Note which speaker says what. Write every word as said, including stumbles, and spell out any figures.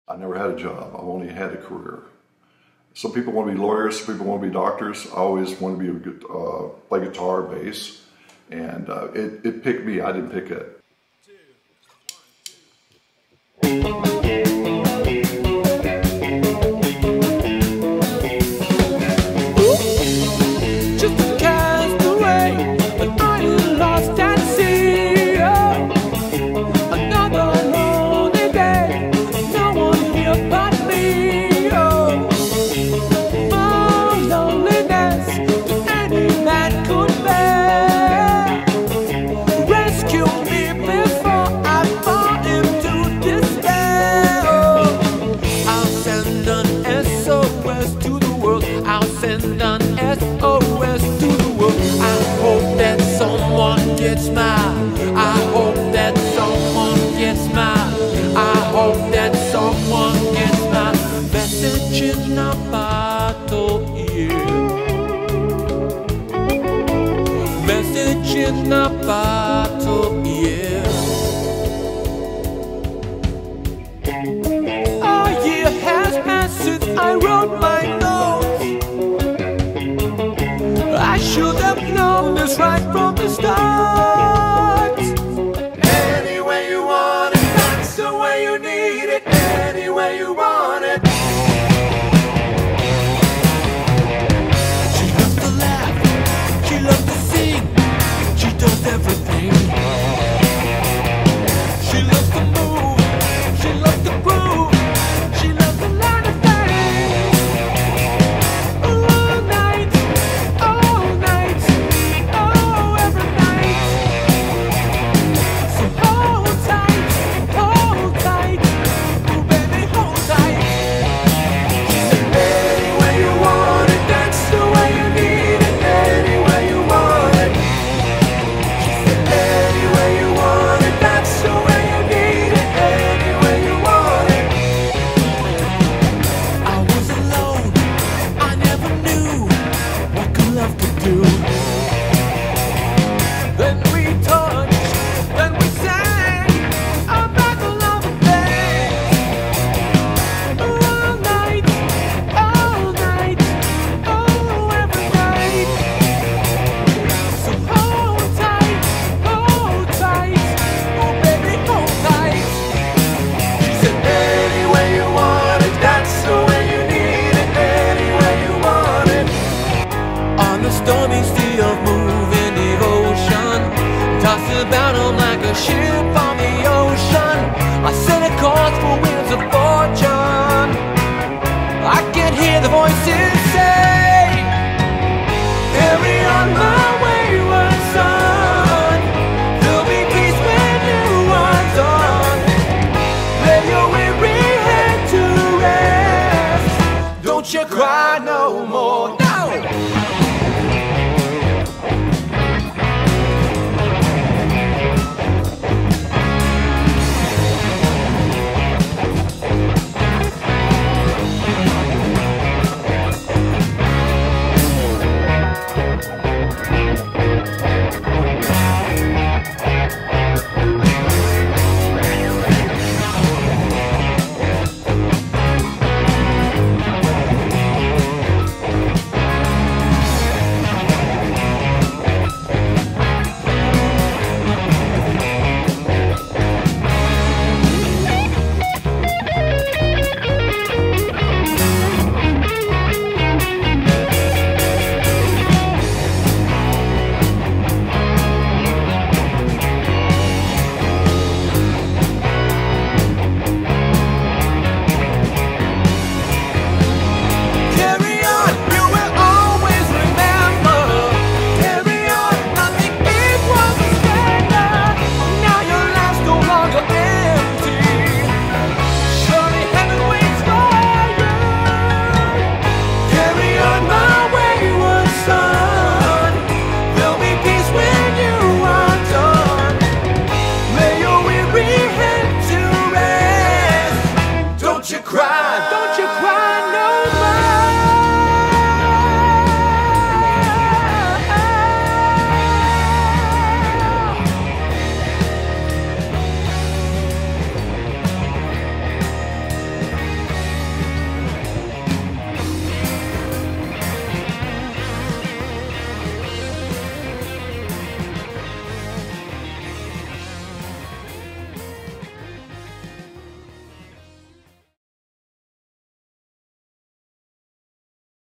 Speaker 1: I never had a job. I've only had a career. Some people want to be lawyers, some people want to be doctors. I always wanted to be a good, uh, play guitar, bass, and uh, it, it picked me. I didn't pick it.
Speaker 2: In a bottle, yeah. A year has passed since I wrote my notes. I should have known this right from the start. Any way you want it, that's the way you need it. Any way you want it. She loves to laugh, she loves to sing. She does everything. She loves to move. She loves to groove. She loves a lot of things. All night, all night, oh, every night. So hold tight, hold tight, oh baby, hold tight. She said, any way you want it, that's the way you need it. Any way you want it. About them like a ship on the ocean. I set a course for winds of fortune. I can hear the voices say, carry on my